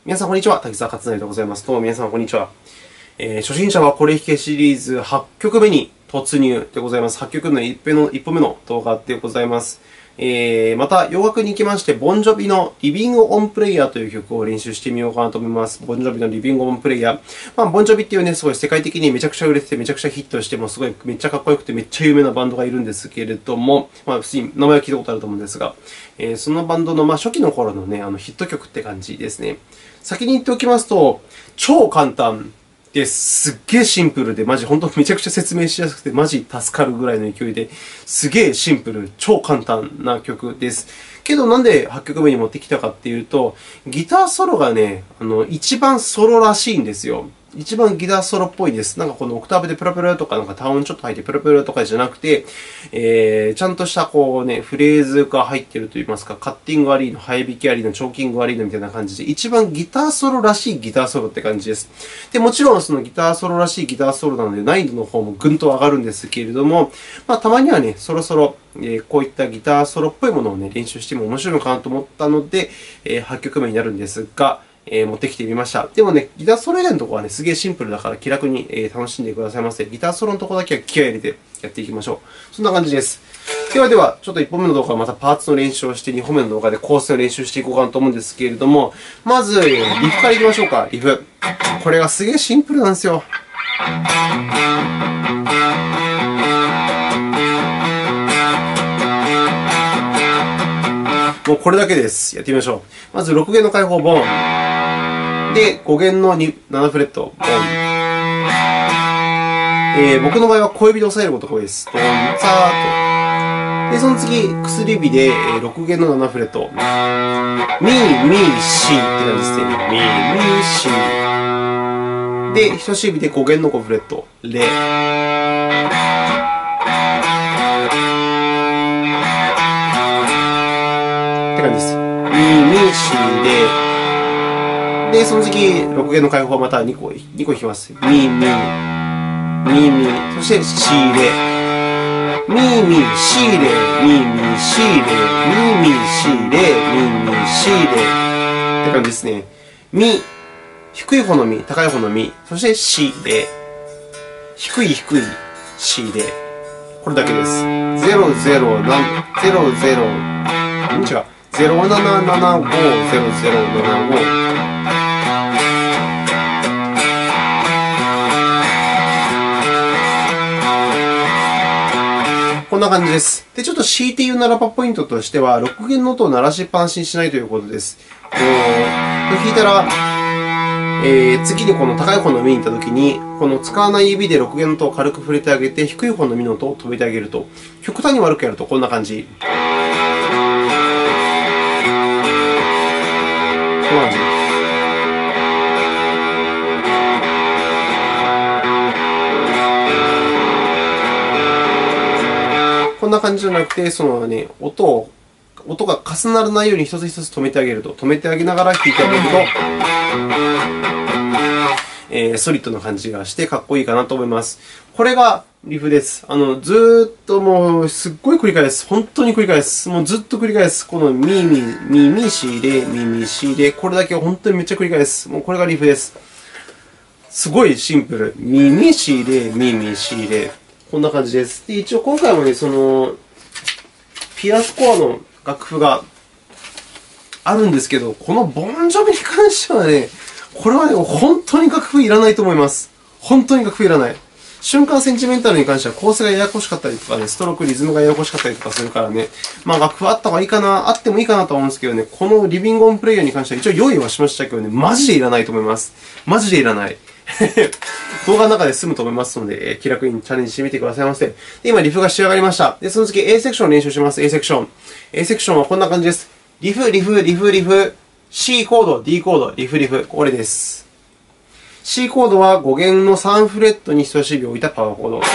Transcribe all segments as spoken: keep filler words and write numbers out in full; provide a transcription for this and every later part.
皆さん、こんにちは。滝沢勝成でございます。どうも皆さん、こんにちは。えー、初心者はこれ弾けシリーズはちきょくめに突入でございます。はちきょくの一歩目の動画でございます。えー、また、洋楽に行きまして、ボンジョビのリビングオンプレイヤーという曲を練習してみようかなと思います。ボンジョビのリビングオンプレイヤー。まあ、ボンジョビっていうね、すごい世界的にめちゃくちゃ売れてて、めちゃくちゃヒットしても、すごいめっちゃかっこよくて、めっちゃ有名なバンドがいるんですけれども、まあ、普通に名前は聞いたことあると思うんですが、えー、そのバンドの、まあ、初期の頃のね、あのヒット曲って感じですね。先に言っておきますと、超簡単です。すっげえシンプルで、マジ本当めちゃくちゃ説明しやすくて、マジ助かるぐらいの勢いで、すげえシンプル、超簡単な曲です。けど、なんではちきょくめに持ってきたかっていうと、ギターソロがね、あの、一番ソロらしいんですよ。一番ギターソロっぽいです。なんかこのオクターブでプラプラとか、なんか単音ちょっと入ってプラプラとかじゃなくて、えー、ちゃんとしたこうね、フレーズが入っているといいますか、カッティングありの、早弾きありの、チョーキングありのみたいな感じで、一番ギターソロらしいギターソロって感じです。で、もちろんそのギターソロらしいギターソロなので、難易度の方もぐんと上がるんですけれども、まあ、たまにはね、そろそろ、えー、こういったギターソロっぽいものをね、練習しても面白いのかなと思ったので、えー、はちきょくめになるんですが、えー、持ってきてみました。でもね、ギターソロ以外のところはね、すげえシンプルだから気楽に、えー、楽しんでくださいませ。ギターソロのところだけは気合い入れてやっていきましょう。そんな感じです。ではでは、ちょっといっぽんめの動画はまたパーツの練習をして、にほんめの動画で構成を練習していこうかなと思うんですけれども、まず、リフからいきましょうか。リフ。これがすげえシンプルなんですよ。もうこれだけです。やってみましょう。まず、ろくげんの開放、ボン。で、ごげんのななフレット、ボン。えー、僕の場合は小指で押さえることが多いです。ドン、ザーッと。で、その次、薬指でろくげんのななフレット。ミー、ミー、シーって感じですね。ミー、ミー、シー。で、人差し指でごげんのごフレット。レ。って感じです。ミー、ミー、シーで、で、その次、ろくげんの開放はまたにこ、にこ弾きます。ミー、ミー、ミー、ミー、そして、シーレ。ミー、ミー、シーレ、ミー、ミー、シーレ、ミー、ミー、シーレ、ミー、ミー、シーレ。って感じですね。ミ、低い方のミ、高い方のミ、そしてシレ。低い低いシレ。これだけです。ゼロゼロなな、ゼロゼロ、ん違う。ゼロななななご、ゼロゼロななご。こんな感じです。で、ちょっと強いて言うならばポイントとしては、ろくげんの音を鳴らしっぱなしにしないということです。こう、弾いたら、えー、次にこの高い方のミに行ったときに、この使わない指でろくげんの音を軽く触れてあげて、低い方のミの音を止めてあげると。極端に悪くやるとこんな感じ。こんな感じ。こんな感じじゃなくて、そのね、音を、音が重ならないように一つ一つ止めてあげると。止めてあげながら弾いてあげると、えー、ソリッドな感じがしてかっこいいかなと思います。これがリフです。あの、ずーっともう、すっごい繰り返す。本当に繰り返す。もうずっと繰り返す。このミーミー、ミーミーシーレ、ミーミーシーレ。これだけ本当にめっちゃ繰り返す。もうこれがリフです。すごいシンプル。ミーミーシーレ、ミーミーシーレ。こんな感じです。で、一応今回もね、その、ピアスコアの楽譜があるんですけど、このボンジョビに関してはね、これはね、本当に楽譜いらないと思います。本当に楽譜いらない。瞬間センチメンタルに関しては構成がややこしかったりとかね、ストローク、リズムがややこしかったりとかするからね、まあ楽譜あった方がいいかな、あってもいいかなと思うんですけどね、このリビングオンプレイヤーに関しては一応用意はしましたけどね、マジでいらないと思います。マジでいらない。動画の中で済むと思いますので、えー、気楽にチャレンジしてみてくださいませ。で、今、リフが仕上がりました。で、その次、A セクションを練習します。A セクション。A セクションはこんな感じです。リフ、リフ、リフ、リフ、C コード、D コード、リフ、リフ。これです。C コードはごげんのさんフレットに人差し指を置いたパワーコード。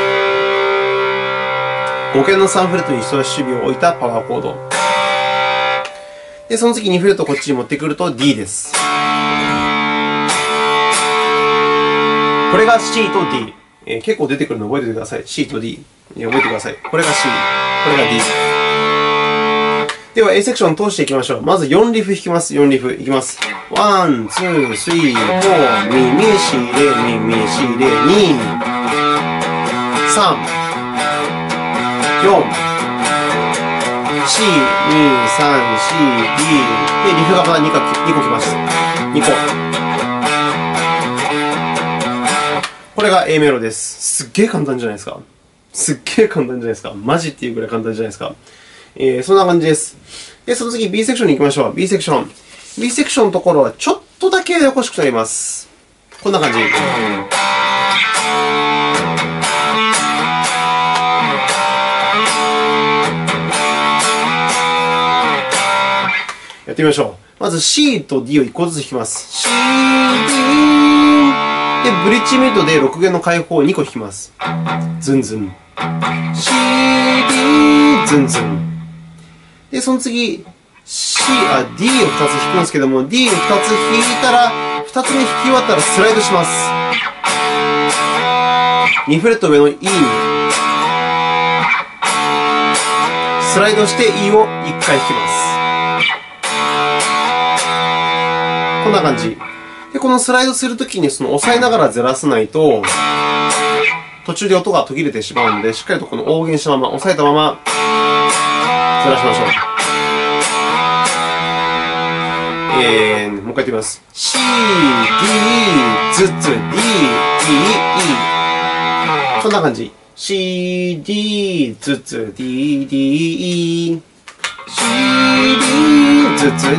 ごげんのさんフレットに人差し指を置いたパワーコード。で、その次にフレットこっちに持ってくると D です。これが C と D。えー、結構出てくるの覚えておいてください。C と D。覚えてください。これが C。これが D。では A セクション通していきましょう。まずよんリフ弾きます。よんリフ。いきます。いち、 ワン、ツー、スリー、フォー、ミ、ミ、シ、レ、ミ、ミ、シ、レ、に、さん、よん、シ、に、さん、シ、ディー、で、リフがまたにこ、にこ来ます。にこ。これが A メロです。すっげえ簡単じゃないですか。すっげえ簡単じゃないですか。マジっていうぐらい簡単じゃないですか。えー、そんな感じです。で、その次 B セクションに行きましょう。B セクション。B セクションのところはちょっとだけややこしくなります。こんな感じ。やってみましょう。まず C と D をいっこずつ弾きます。C、D。で、ブリッジミッドでろく弦の開放をにこ弾きます。ズンズン。C、D、ズンズン。で、その次、C、あ、D をふたつ弾くんですけども、D をふたつ弾いたら、ふたつめ弾き終わったらスライドします。にフレット上の E に。スライドして E をいっかい弾きます。こんな感じ。で、このスライドするときにその押さえながらずらさないと、途中で音が途切れてしまうので、しっかりとこの大弦したまま、押さえたまま、ずらしましょう。えー、もう一回やってみます。C、D、ずつ、D、E、E。こんな感じ。C、D、ずつ、D、D、E。C、D、ずつ、D、D。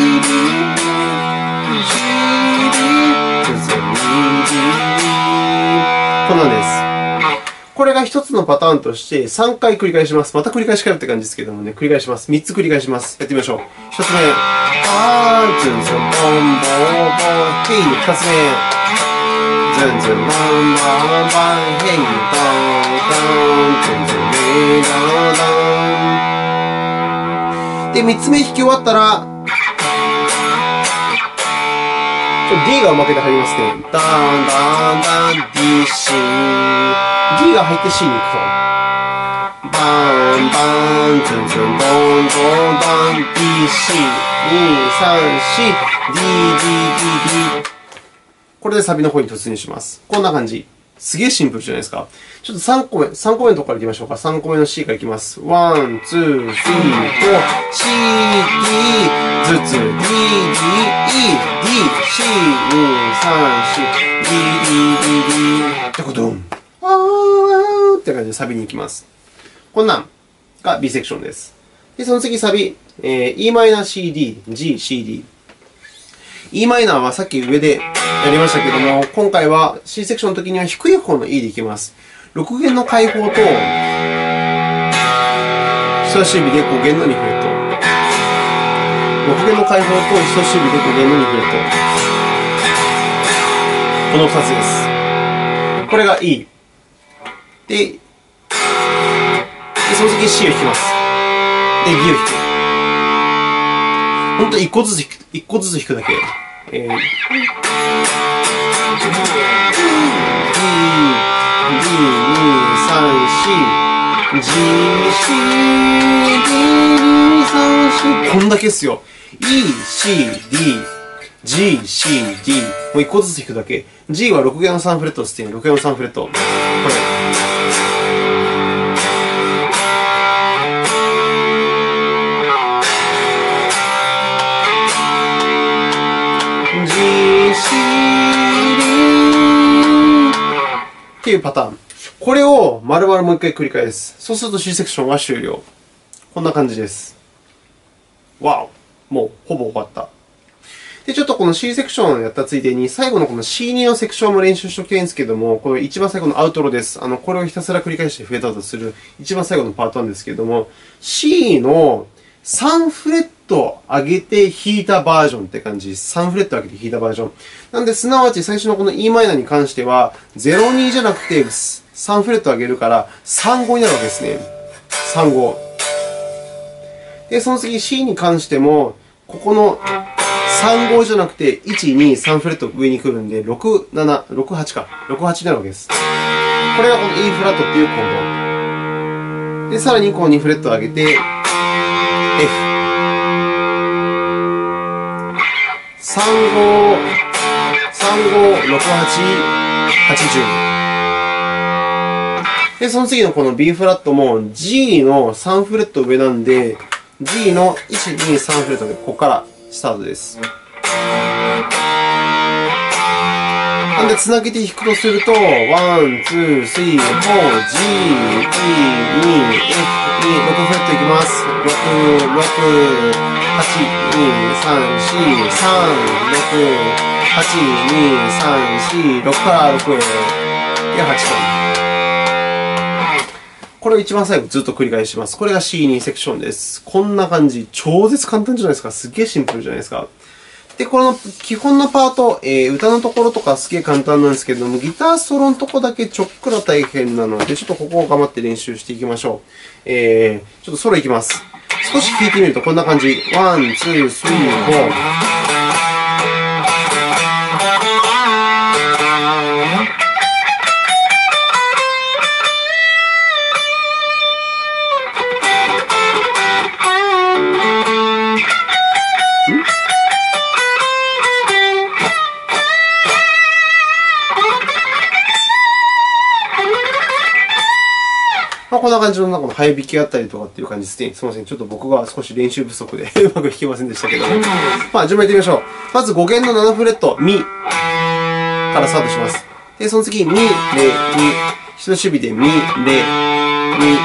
こんなんです。これが一つのパターンとしてさんかい繰り返します。また繰り返しかよって感じですけどもね、繰り返します。みっつ繰り返します。やってみましょう。ひとつめ。あー、ズンズン、ボンボンボン、ヘイ。ふたつめ。ズンズン、ボンボンボン、ヘイ、ドン、ドン、ズンズン、ヘイ、ドン、ドン。で、みっつめ弾き終わったら、D がうまくで入りますね。ダン、ダン、ダン、D、C。D が入って C に行くと。バン、バン、ズンズン、ボン、ボン、バン、D、C。に、さん、よん、D、D、D、D。これでサビの方に突入します。こんな感じ。すげえシンプルじゃないですか。ちょっとさんこめ、さんこめのところから行きましょうか。さんこめの C から行きます。ワン、ツー、スリー、フォー、C、D、ずつ、D、D、E、D、C、に、さん、よん、D、D、D、D。ってことん。あーって感じでサビに行きます。こんなんが B セクションです。で、その次サビ、えー、イーマイナー シーディー、G、シーディー。イーマイナーはさっき上でやりましたけども、今回は C セクションの時には低い方の E でいきます。ろく弦の開放と、人差し指でご弦のにフレット。ろく弦の開放と人差し指でご弦のにフレット。このふたつです。これが E。で、でその次 C を弾きます。で、D を弾く。ほんといっこずつ弾く、いっこずつ弾くだけ。えー、D、D、に、さん、よん、G、C、D、に、さん、よん、こんだけっすよ。E、C、D、G、C、D。もういっこずつ弾くだけ。G はろく弦のさんフレットですね。ろく弦のさんフレット。これ。っていうパターン。これを丸々もう一回繰り返す。そうすると C セクションは終了。こんな感じです。わお。もうほぼ終わった。で、ちょっとこの C セクションをやったついでに、最後のこの シーツー のセクションも練習しておきたいんですけども、これ一番最後のアウトロです。あの、これをひたすら繰り返してフェードアウトする一番最後のパートなんですけども、C のさんフレット上げて弾いたバージョンって感じ。さんフレット上げて弾いたバージョン。なんで、すなわち最初のこの イーマイナーに関しては、ゼロにじゃなくてさんフレット上げるから、さんごになるわけですね。さんご。で、その次 C に関しても、ここのさんごじゃなくて、いち、に、さんフレット上に来るんで、ろく、なな、ろく、はちか。ろく、はちになるわけです。これがこの E フラットっていうコード。で、さらにこうにフレット上げて、F。 さんご、さんご、ろくはち、はちじゅう。で、その次のこの B フラットも G のさんフレット上なんで、G のいち、に、さんフレットで、ここからスタートです。なんで、つなげて弾くとすると、ワン、ツー、スリー、フォー、G、E、に、F、に、ろくフレットいきます。ろく、ろく、はち、に、さん、よん、さん、ろく、はち、に、さん、よん、ろくからろくへ。で、はちと。これを一番最後ずっと繰り返します。これが シーツー セクションです。こんな感じ。超絶簡単じゃないですか。すっげえシンプルじゃないですか。で、この基本のパート、えー、歌のところとかすげえ簡単なんですけれども、ギターソロのとこだけちょっくら大変なので、ちょっとここを頑張って練習していきましょう。えー、ちょっとソロいきます。少し弾いてみるとこんな感じ。ワン、ツー、スリー、フォー。まあ、こんな感じの中の早弾きあったりとかっていう感じですね。すみません。ちょっと僕が少し練習不足でうまく弾けませんでしたけども。まあ、順番やってみましょう。まずご弦のななフレット、ミからスタートします。で、その次、ミ、レ、ミ。人差し指でミ、レ、ミ。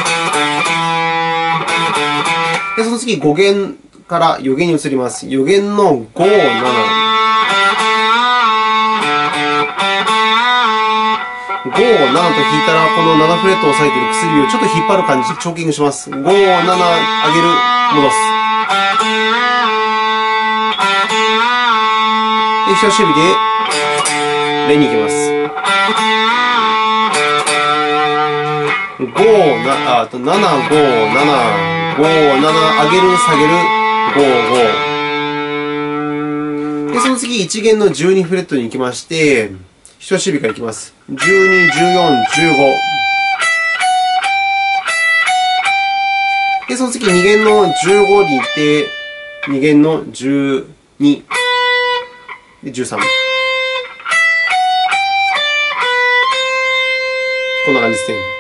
で、その次、ご弦からよ弦に移ります。よ弦のご、なな。ご、ななと弾いたら、このななフレットを押さえている薬指をちょっと引っ張る感じでチョーキングします。ご、なな、上げる、戻す。で、人差し指で、レに行きます。ご、な、あと、なな、ご、なな、ご、なな、上げる、下げる、ご、ご。で、その次、いち弦のじゅうにフレットに行きまして、人差し指からいきます。じゅうに、じゅうよん、じゅうご。で、その次、に弦のじゅうごに行って、に弦のじゅうに、で、じゅうさん。こんな感じですね。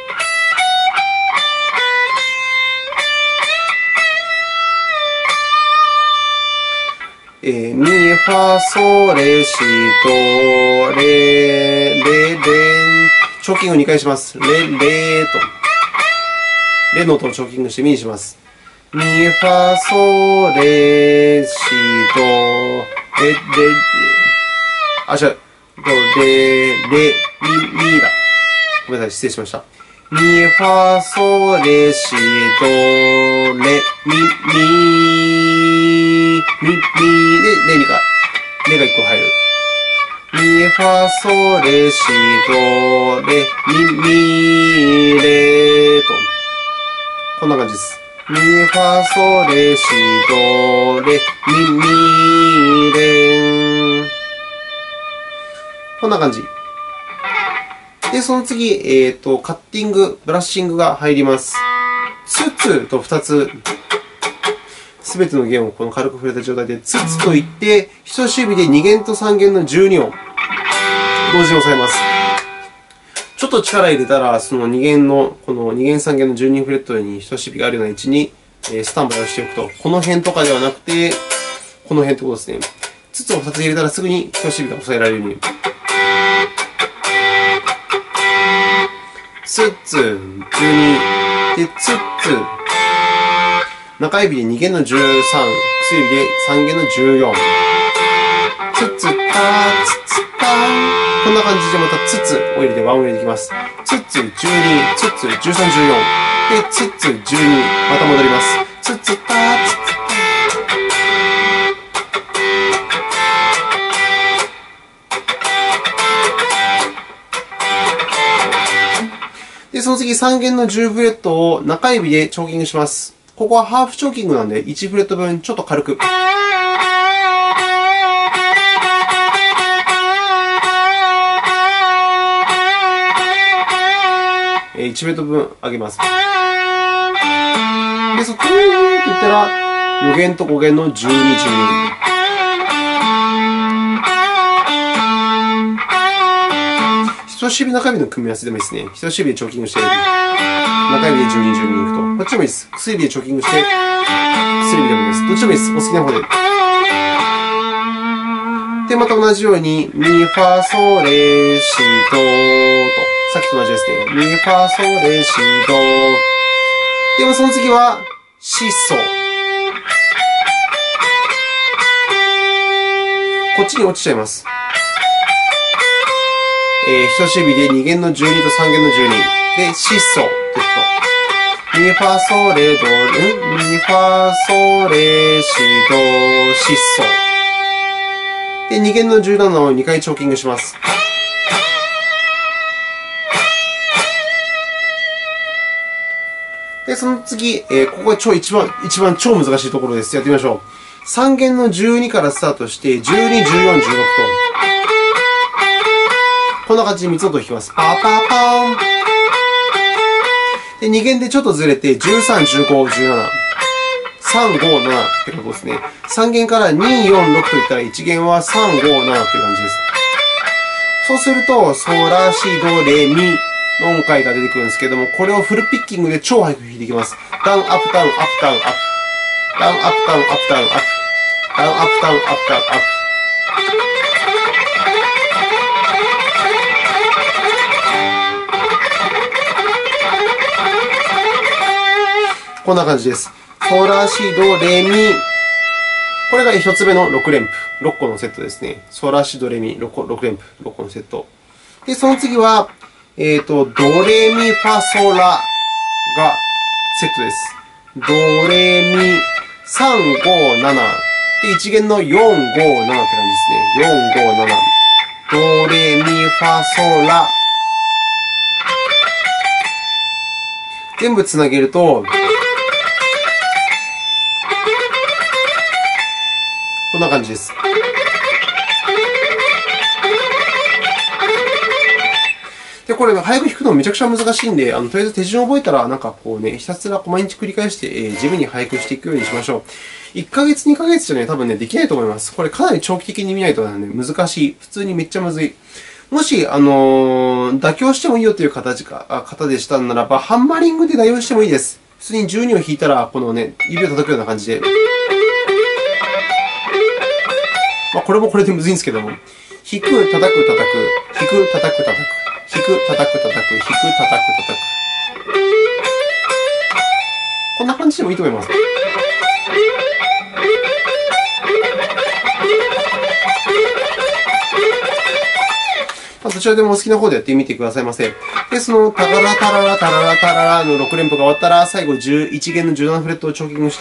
えー、ミ、ファ、ソ、レ、シ、ド、レ、レ、レン。チョーキングをにかいします。レ、レと。レの音をチョーキングしてミにします。ミ、ファ、ソ、レ、シ、ド、レ、レ、レ。あ、違う。ド、レ、レ、ミ、ミだ。ごめんなさい、失礼しました。ミ、ファ、ソ、レ、シ、ド、レ、ミ、ミ。ミ、ミ、で、レにか、レがいっこ入る。ミ、ファ、ソ、レ、シ、ド、レ、ミ、ミ、レと。こんな感じです。ミ、ファ、ソ、レ、シ、ド、レ、ミ、ミ、レン。こんな感じ。で、その次、えっと、カッティング、ブラッシングが入ります。ツツとふたつ。すべての弦をこの軽く触れた状態で、ツツと言って、人差し指でに弦とさん弦のじゅうに音、同時に押さえます。ちょっと力入れたら、そのに弦の、このに弦さん弦のじゅうにフレットに人差し指があるような位置にスタンバイをしておくと、この辺とかではなくて、この辺ってことですね。ツツをふたつ入れたらすぐに人差し指が押さえられるように。ツツ、じゅうに、で、ツツ。中指でに弦のじゅうさん、薬指でさん弦のじゅうよん。ツツタ、ツツタ。こんな感じでまたツツを入れてワンを入れていきます。ツツじゅうに、ツツじゅうさん、じゅうよん。で、ツツじゅうに、また戻ります。ツツタ、ツツタ。で、その次さん弦のじゅうフレットを中指でチョーキングします。ここはハーフチョーキングなので、いちフレット分ちょっと軽く。いちフレット分上げます。で、そこーといったら、よ弦とご弦のじゅうに、じゅうに。 人差し指中指の組み合わせでもいいですね。人差し指でチョーキングして、中指でじゅうに、じゅうにいくと。こっちもいいです。薬指でチョーキングして、薬指でもいいです。どっちでもいいです。お好きな方で。で、また同じように、ミ、ファ、ソ、レ、シ、ドと。さっきと同じですね。ミ、ファ、ソ、レ、シ、ド。でもその次は、シ、ソ。こっちに落ちちゃいます。えー、人差し指でに弦のじゅうにとさん弦のじゅうに。で、シ、ソと弾くと。ミ、ファ、ソ、レ、ド、んミ、ファ、ソ、レ、シ、ド、シ、ソ。で、に弦のじゅうななをにかいチョーキングします。で、その次、えー、ここが超一番、一番超難しいところです。やってみましょう。さん弦のじゅうにからスタートして、じゅうに、じゅうよん、じゅうろくと。こんな感じでみっつの音を弾きます。パパパーン。で、に弦でちょっとずれて、じゅうさん、じゅうご、じゅうなな。さん、ご、ななってことですね。さん弦からに、よん、ろくといったらいち弦はさん、ご、ななっていう感じです。そうすると、ソラシドレミの音階が出てくるんですけども、これをフルピッキングで超早く弾いていきます。ダウン、アップ、ダウン、アップ、ダウン、アップ。ダウン、アップ、ダウン、アップ、ダウン、アップ。ダウン、アップ、ダウン、アップ、ダウン、アップ。こんな感じです。ソラシドレミ。これがひとつめのろく連符。ろっこのセットですね。ソラシドレミ、ろく連符。ろっこのセット。で、その次は、えっと、ドレミファソラがセットです。ドレミ、さん、ご、なな。で、いち弦のよん、ご、ななって感じですね。よん、ご、なな。ドレミファソラ。全部つなげると、こんな感じです。で、これ、早く弾くのめちゃくちゃ難しいんで、あのとりあえず手順を覚えたら、なんかこうね、ひたすら毎日繰り返して、えー、地味に早くしていくようにしましょう。いっかげつ、にかげつじゃね、多分ね、できないと思います。これかなり長期的に見ないと、ね、難しい。普通にめっちゃむずい。もし、あのー、妥協してもいいよという形か方でしたならば、ハンマリングで代用してもいいです。普通にじゅうにを弾いたら、このね、指を叩くような感じで。まあ、これもこれでむずいんですけども。弾く、叩く、叩く。弾く、叩く、叩く。弾く、叩く、叩く。弾く、叩く、叩く。こんな感じでもいいと思います。まあ、どちらでもお好きな方でやってみてくださいませ。で、その、タララタララタララタララのろく連符が終わったら、最後じゅういち弦のじゅうななフレットをチョーキングして、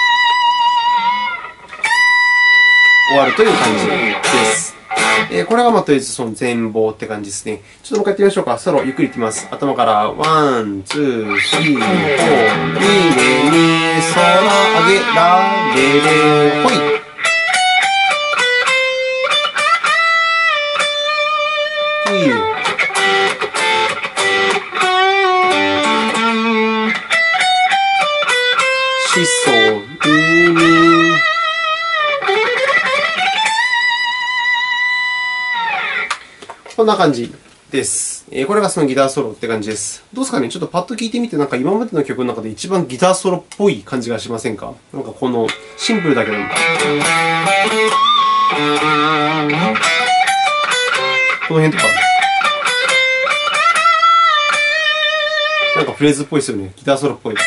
終わるという感じです。えー、これがまあとりあえずその全貌って感じですね。ちょっともう一回やってみましょうか。ソロゆっくりいってみます。頭から、ワン、ツー、スリー、フォー、ミ、レ、ミ、ソラ、上げ、ラ、レ、レ、ほい。シ、ソ、ミ、ミ。こんな感じです。これがそのギターソロって感じです。どうですかね、ちょっとパッと聴いてみて、なんか今までの曲の中で一番ギターソロっぽい感じがしませんか？なんかこのシンプルだけど、この辺とか、なんかフレーズっぽいですよね。ギターソロっぽい。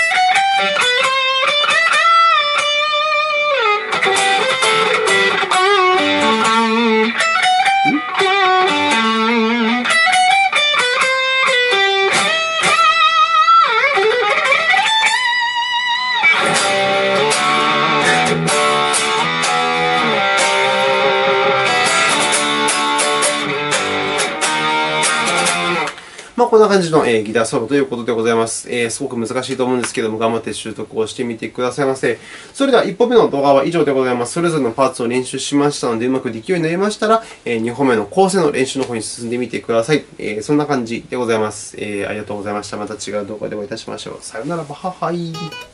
まあ、こんな感じの、えー、ギターソロということでございます。えー、すごく難しいと思うんですけども、頑張って習得をしてみてくださいませ。それではいっぽんめの動画は以上でございます。それぞれのパーツを練習しましたので、うまくできるようになりましたら、えー、にほんめの構成の練習の方に進んでみてください。えー、そんな感じでございます。えー、ありがとうございました。また違う動画でお会いいたしましょう。さよなら、バハハイ。